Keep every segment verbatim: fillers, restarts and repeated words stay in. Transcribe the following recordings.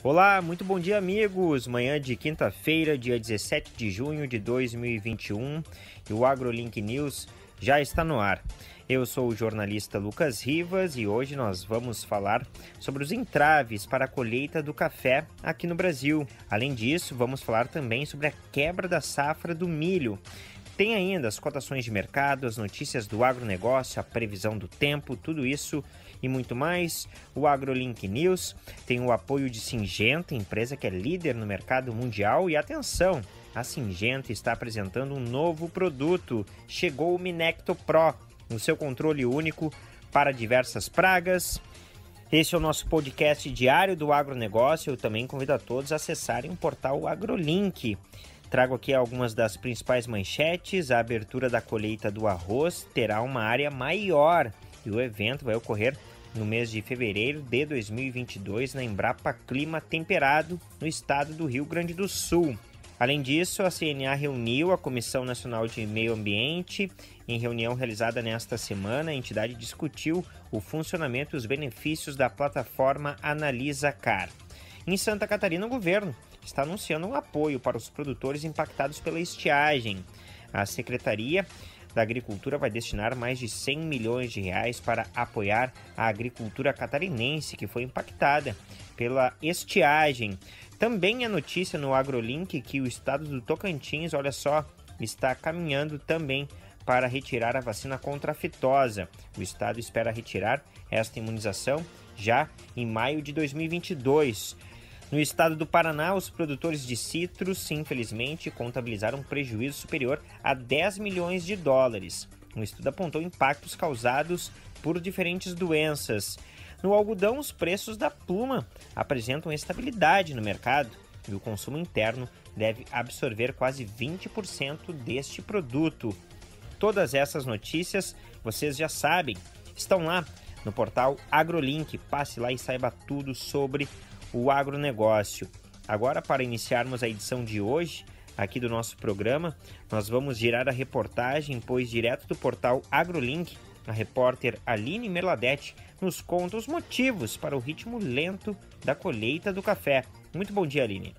Olá, muito bom dia, amigos. Manhã de quinta-feira, dia dezessete de junho de dois mil e vinte e um, e o AgroLink News já está no ar. Eu sou o jornalista Lucas Rivas e hoje nós vamos falar sobre os entraves para a colheita do café aqui no Brasil. Além disso, vamos falar também sobre a quebra da safra do milho. Tem ainda as cotações de mercado, as notícias do agronegócio, a previsão do tempo, tudo isso e muito mais. O AgroLink News tem o apoio de Syngenta, empresa que é líder no mercado mundial. E atenção, a Syngenta está apresentando um novo produto. Chegou o Minecto Pro, o seu controle único para diversas pragas. Esse é o nosso podcast diário do agronegócio. Eu também convido a todos a acessarem o portal AgroLink. Trago aqui algumas das principais manchetes. A abertura da colheita do arroz terá uma área maior e o evento vai ocorrer no mês de fevereiro de dois mil e vinte e dois na Embrapa Clima Temperado, no estado do Rio Grande do Sul. Além disso, a C N A reuniu a Comissão Nacional de Meio Ambiente. Em reunião realizada nesta semana, a entidade discutiu o funcionamento e os benefícios da plataforma AnalisaCar. Em Santa Catarina, o governo está anunciando um apoio para os produtores impactados pela estiagem. A Secretaria da Agricultura vai destinar mais de cem milhões de reais para apoiar a agricultura catarinense que foi impactada pela estiagem. Também é notícia no AgroLink que o estado do Tocantins, olha só, está caminhando também para retirar a vacina contra a aftosa. O estado espera retirar esta imunização já em maio de dois mil e vinte e dois. No estado do Paraná, os produtores de citros, infelizmente, contabilizaram um prejuízo superior a dez milhões de dólares. Um estudo apontou impactos causados por diferentes doenças. No algodão, os preços da pluma apresentam estabilidade no mercado e o consumo interno deve absorver quase vinte por cento deste produto. Todas essas notícias, vocês já sabem, estão lá no portal AgroLink. Passe lá e saiba tudo sobre o agronegócio. Agora, para iniciarmos a edição de hoje aqui do nosso programa, nós vamos girar a reportagem, pois direto do portal AgroLink, a repórter Aline Merladete nos conta os motivos para o ritmo lento da colheita do café. Muito bom dia, Aline.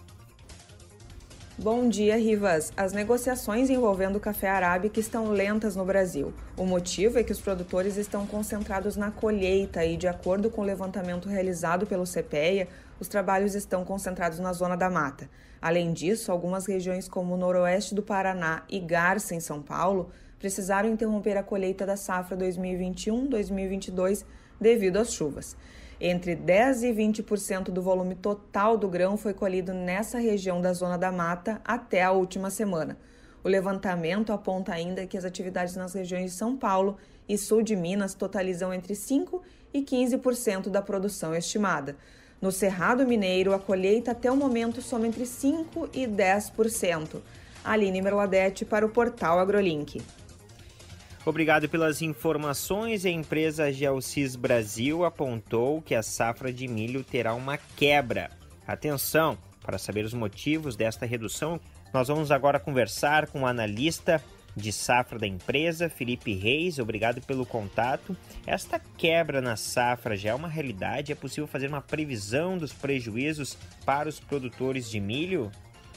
Bom dia, Rivas. As negociações envolvendo o café arábica estão lentas no Brasil. O motivo é que os produtores estão concentrados na colheita e, de acordo com o levantamento realizado pelo CEPEA, os trabalhos estão concentrados na zona da mata. Além disso, algumas regiões como o noroeste do Paraná e Garça, em São Paulo, precisaram interromper a colheita da safra dois mil e vinte e um dois mil e vinte e dois devido às chuvas. Entre dez por cento e vinte por cento do volume total do grão foi colhido nessa região da Zona da Mata até a última semana. O levantamento aponta ainda que as atividades nas regiões de São Paulo e sul de Minas totalizam entre cinco por cento e quinze por cento da produção estimada. No Cerrado Mineiro, a colheita até o momento soma entre cinco por cento e dez por cento. Aline Merladete para o portal AgroLink. Obrigado pelas informações. A empresa Geosys Brasil apontou que a safra de milho terá uma quebra. Atenção, para saber os motivos desta redução, nós vamos agora conversar com o analista de safra da empresa, Felipe Reis. Obrigado pelo contato. Esta quebra na safra já é uma realidade? É possível fazer uma previsão dos prejuízos para os produtores de milho?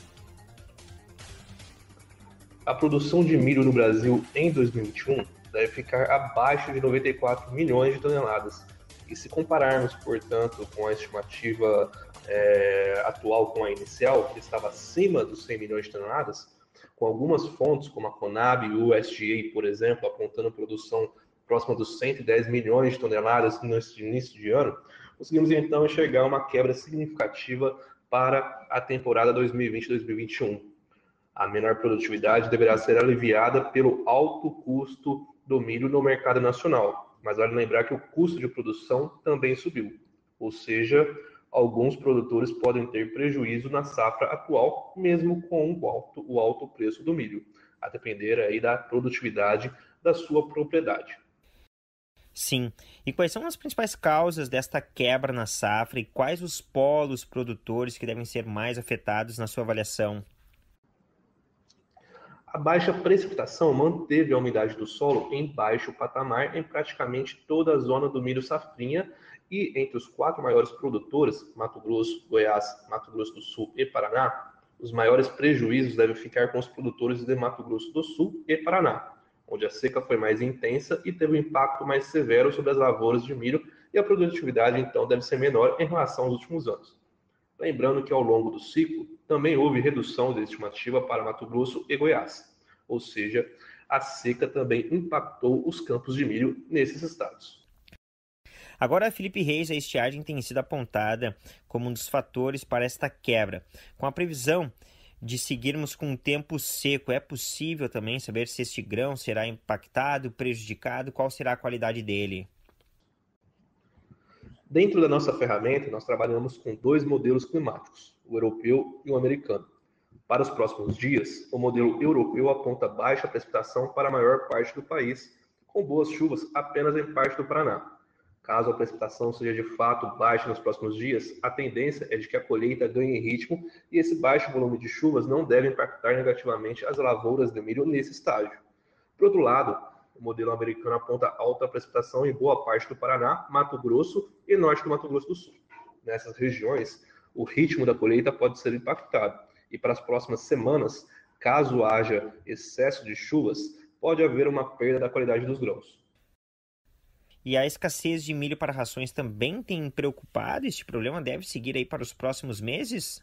A produção de milho no Brasil em dois mil e vinte e um deve ficar abaixo de noventa e quatro milhões de toneladas. E se compararmos, portanto, com a estimativa é, atual com a inicial, que estava acima dos cem milhões de toneladas, com algumas fontes, como a Conab e o U S D A, por exemplo, apontando produção próxima dos cento e dez milhões de toneladas neste início de ano, conseguimos então enxergar uma quebra significativa para a temporada dois mil e vinte a dois mil e vinte e um. A menor produtividade deverá ser aliviada pelo alto custo do milho no mercado nacional. Mas vale lembrar que o custo de produção também subiu. Ou seja, alguns produtores podem ter prejuízo na safra atual, mesmo com o alto, o alto preço do milho, a depender aí da produtividade da sua propriedade. Sim. E quais são as principais causas desta quebra na safra e quais os polos produtores que devem ser mais afetados na sua avaliação? A baixa precipitação manteve a umidade do solo em baixo patamar em praticamente toda a zona do milho safrinha e entre os quatro maiores produtores, Mato Grosso, Goiás, Mato Grosso do Sul e Paraná, os maiores prejuízos devem ficar com os produtores de Mato Grosso do Sul e Paraná, onde a seca foi mais intensa e teve um impacto mais severo sobre as lavouras de milho e a produtividade então deve ser menor em relação aos últimos anos. Lembrando que ao longo do ciclo também houve redução da estimativa para Mato Grosso e Goiás, ou seja, a seca também impactou os campos de milho nesses estados. Agora, Felipe Reis, a estiagem tem sido apontada como um dos fatores para esta quebra. Com a previsão de seguirmos com um tempo seco, é possível também saber se este grão será impactado, prejudicado, qual será a qualidade dele? Dentro da nossa ferramenta, nós trabalhamos com dois modelos climáticos, o europeu e o americano. Para os próximos dias, o modelo europeu aponta baixa precipitação para a maior parte do país, com boas chuvas apenas em parte do Paraná. Caso a precipitação seja de fato baixa nos próximos dias, a tendência é de que a colheita ganhe ritmo e esse baixo volume de chuvas não deve impactar negativamente as lavouras de milho nesse estágio. Por outro lado, o modelo americano aponta alta precipitação em boa parte do Paraná, Mato Grosso e norte do Mato Grosso do Sul. Nessas regiões, o ritmo da colheita pode ser impactado e para as próximas semanas, caso haja excesso de chuvas, pode haver uma perda da qualidade dos grãos. E a escassez de milho para rações também tem preocupado? Este problema deve seguir aí para os próximos meses?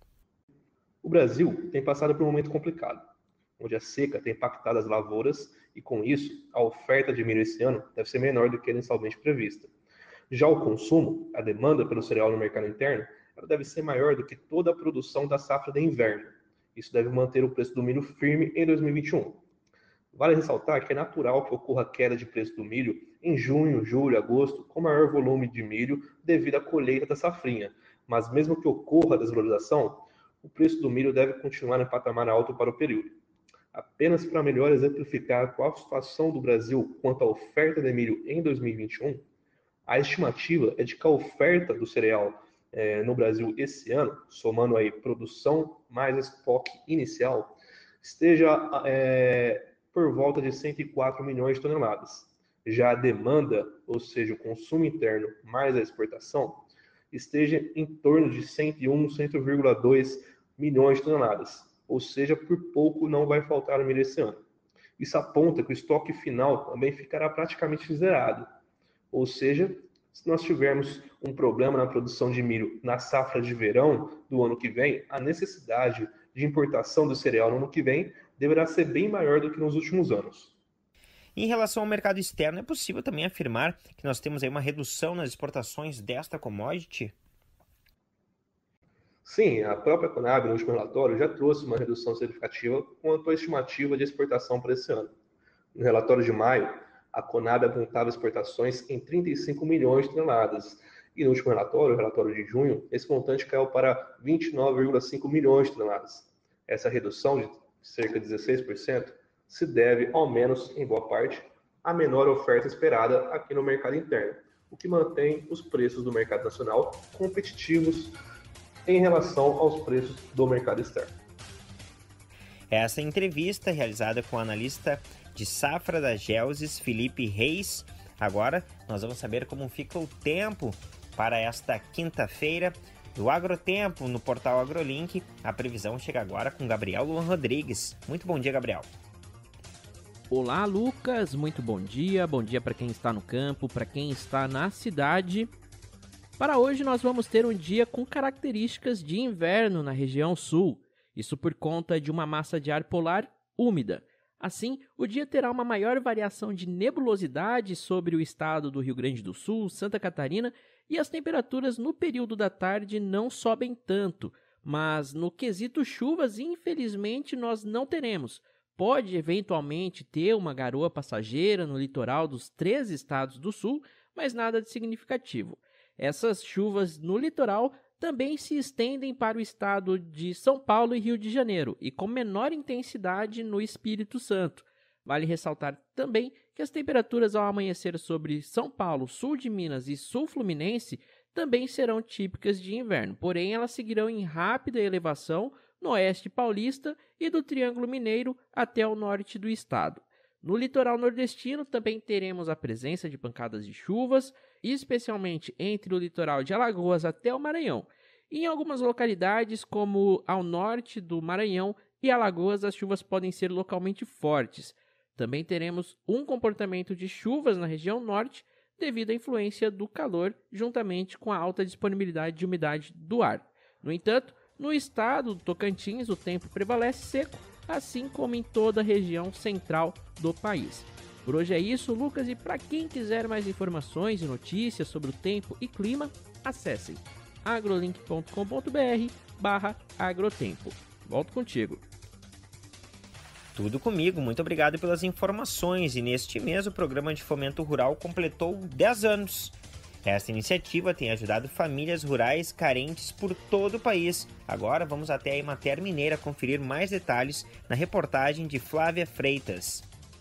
O Brasil tem passado por um momento complicado, onde a seca tem impactado as lavouras e, com isso, a oferta de milho esse ano deve ser menor do que inicialmente prevista. Já o consumo, a demanda pelo cereal no mercado interno, ela deve ser maior do que toda a produção da safra de inverno. Isso deve manter o preço do milho firme em dois mil e vinte e um. Vale ressaltar que é natural que ocorra queda de preço do milho em junho, julho, agosto, com maior volume de milho devido à colheita da safrinha. Mas mesmo que ocorra a desvalorização, o preço do milho deve continuar em patamar alto para o período. Apenas para melhor exemplificar qual a situação do Brasil quanto à oferta de milho em dois mil e vinte e um, a estimativa é de que a oferta do cereal eh, no Brasil esse ano, somando aí produção mais estoque inicial, esteja eh, por volta de cento e quatro milhões de toneladas. Já a demanda, ou seja, o consumo interno mais a exportação, esteja em torno de cento e um, cem vírgula dois milhões de toneladas. Ou seja, por pouco não vai faltar milho esse ano. Isso aponta que o estoque final também ficará praticamente zerado. Ou seja, se nós tivermos um problema na produção de milho na safra de verão do ano que vem, a necessidade de importação do cereal no ano que vem deverá ser bem maior do que nos últimos anos. Em relação ao mercado externo, é possível também afirmar que nós temos aí uma redução nas exportações desta commodity? Sim, a própria Conab, no último relatório, já trouxe uma redução significativa quanto à estimativa de exportação para esse ano. No relatório de maio, a Conab apontava exportações em trinta e cinco milhões de toneladas. E no último relatório, o relatório de junho, esse montante caiu para vinte e nove vírgula cinco milhões de toneladas. Essa redução de cerca de dezesseis por cento se deve, ao menos em boa parte, à menor oferta esperada aqui no mercado interno, o que mantém os preços do mercado nacional competitivos em relação aos preços do mercado externo. Essa entrevista realizada com o analista de safra da Gelsis, Felipe Reis. Agora nós vamos saber como fica o tempo para esta quinta-feira do Agrotempo no portal AgroLink. A previsão chega agora com Gabriel Luan Rodrigues. Muito bom dia, Gabriel. Olá, Lucas. Muito bom dia. Bom dia para quem está no campo, para quem está na cidade. Para hoje nós vamos ter um dia com características de inverno na região sul, isso por conta de uma massa de ar polar úmida. Assim, o dia terá uma maior variação de nebulosidade sobre o estado do Rio Grande do Sul, Santa Catarina, e as temperaturas no período da tarde não sobem tanto, mas no quesito chuvas, infelizmente, nós não teremos. Pode eventualmente ter uma garoa passageira no litoral dos três estados do sul, mas nada de significativo. Essas chuvas no litoral também se estendem para o estado de São Paulo e Rio de Janeiro, e com menor intensidade no Espírito Santo. Vale ressaltar também que as temperaturas ao amanhecer sobre São Paulo, sul de Minas e sul fluminense também serão típicas de inverno, porém elas seguirão em rápida elevação no oeste paulista e do Triângulo Mineiro até o norte do estado. No litoral nordestino também teremos a presença de pancadas de chuvas, especialmente entre o litoral de Alagoas até o Maranhão. E em algumas localidades, como ao norte do Maranhão e Alagoas, as chuvas podem ser localmente fortes. Também teremos um comportamento de chuvas na região norte, devido à influência do calor, juntamente com a alta disponibilidade de umidade do ar. No entanto, no estado do Tocantins, o tempo prevalece seco, assim como em toda a região central do país. Por hoje é isso, Lucas, e para quem quiser mais informações e notícias sobre o tempo e clima, acessem agrolink ponto com ponto br barra agrotempo. Volto contigo. Tudo comigo, muito obrigado pelas informações. E neste mês o Programa de Fomento Rural completou dez anos. Esta iniciativa tem ajudado famílias rurais carentes por todo o país. Agora vamos até a Emater Mineira conferir mais detalhes na reportagem de Flávia Freitas.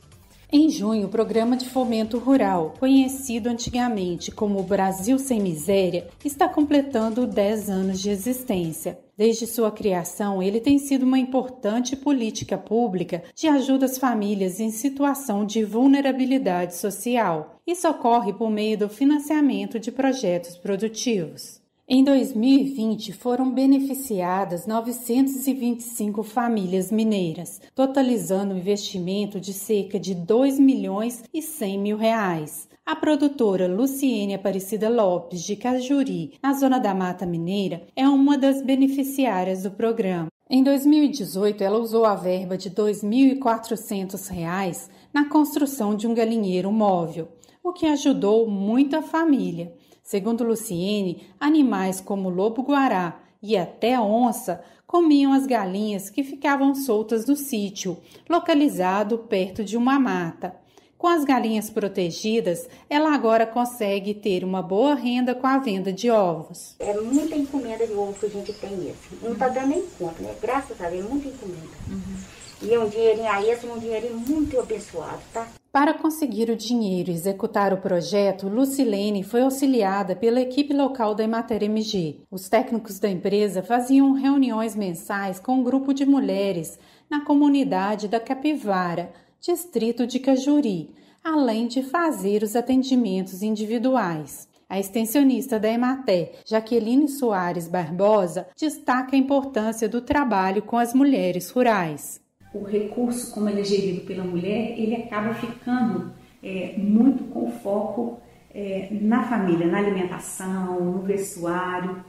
Em junho, o Programa de Fomento Rural, conhecido antigamente como Brasil Sem Miséria, está completando dez anos de existência. Desde sua criação, ele tem sido uma importante política pública de ajuda às famílias em situação de vulnerabilidade social. Isso ocorre por meio do financiamento de projetos produtivos. Em dois mil e vinte, foram beneficiadas novecentas e vinte e cinco famílias mineiras, totalizando um investimento de cerca de dois milhões e cem mil reais. A produtora Luciene Aparecida Lopes, de Cajuri, na zona da Mata Mineira, é uma das beneficiárias do programa. Em dois mil e dezoito, ela usou a verba de dois mil e quatrocentos reais na construção de um galinheiro móvel, o que ajudou muito a família. Segundo Luciene, animais como lobo-guará e até onça comiam as galinhas que ficavam soltas no sítio, localizado perto de uma mata. Com as galinhas protegidas, ela agora consegue ter uma boa renda com a venda de ovos. É muita encomenda de ovo que a gente tem mesmo. Não está dando nem conta, né? Graças a Deus, muita encomenda. Uhum. E é um dinheirinho aí, esse é um dinheirinho muito abençoado, tá? Para conseguir o dinheiro e executar o projeto, Lucilene foi auxiliada pela equipe local da Emater M G. Os técnicos da empresa faziam reuniões mensais com um grupo de mulheres na comunidade da Capivara, distrito de Cajuri, além de fazer os atendimentos individuais. A extensionista da Emater, Jaqueline Soares Barbosa, destaca a importância do trabalho com as mulheres rurais. O recurso, como ele é gerido pela mulher, ele acaba ficando é, muito com foco é, na família, na alimentação, no vestuário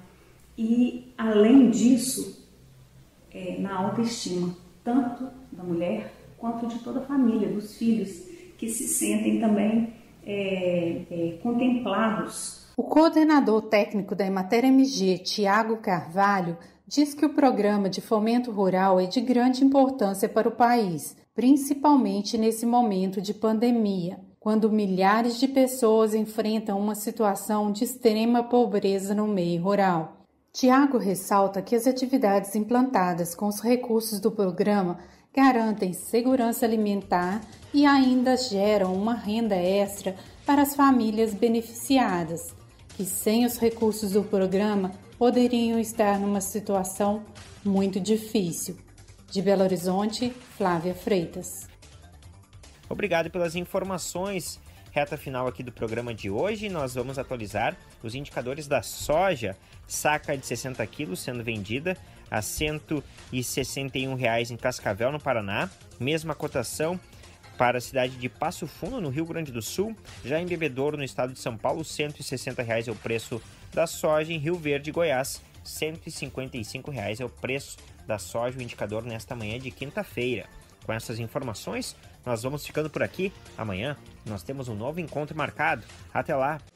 e, além disso, é, na autoestima, tanto da mulher quanto de toda a família, dos filhos, que se sentem também é, é, contemplados. O coordenador técnico da Emater M G, Tiago Carvalho, diz que o programa de fomento rural é de grande importância para o país, principalmente nesse momento de pandemia, quando milhares de pessoas enfrentam uma situação de extrema pobreza no meio rural. Tiago ressalta que as atividades implantadas com os recursos do programa garantem segurança alimentar e ainda geram uma renda extra para as famílias beneficiadas, que sem os recursos do programa poderiam estar numa situação muito difícil. De Belo Horizonte, Flávia Freitas. Obrigado pelas informações. Reta final aqui do programa de hoje, nós vamos atualizar os indicadores da soja, saca de sessenta quilos sendo vendida a cento e sessenta e um reais em Cascavel, no Paraná, mesma cotação para a cidade de Passo Fundo, no Rio Grande do Sul. Já em Bebedouro, no estado de São Paulo, cento e sessenta reais é o preço da soja. Em Rio Verde, Goiás, cento e cinquenta e cinco reais é o preço da soja, o indicador nesta manhã de quinta-feira. Com essas informações, nós vamos ficando por aqui. Amanhã nós temos um novo encontro marcado. Até lá!